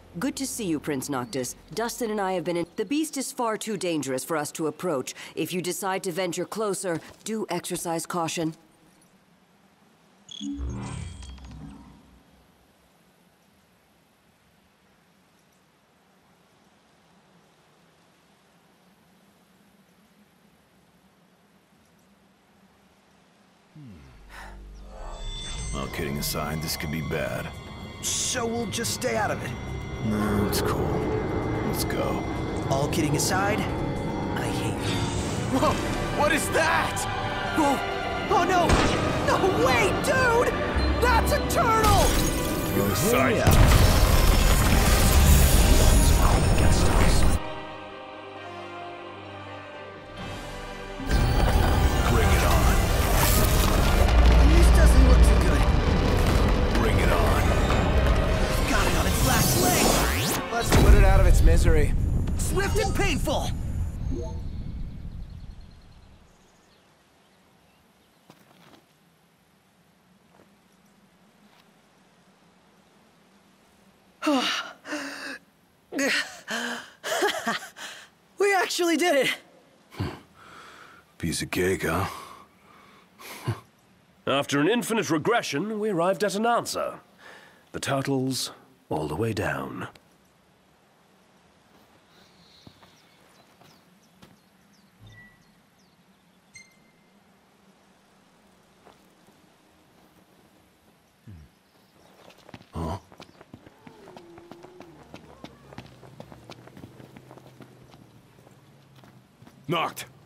Good to see you, Prince Noctis. Dustin and I have been in... The beast is far too dangerous for us to approach. If you decide to venture closer, do exercise caution. All kidding aside, this could be bad. So we'll just stay out of it. No, it's cool. Let's go. All kidding aside, I hate you. Whoa! What is that? Whoa! Oh no! No, wait, dude! That's a turtle! You're sight. Bring it on. This doesn't look too good. Bring it on. Got it on its last leg! Let's put it out of its misery. Swift and painful! We actually did it! Piece of cake, huh? After an infinite regression, we arrived at an answer. The turtles all the way down. Huh? Knocked.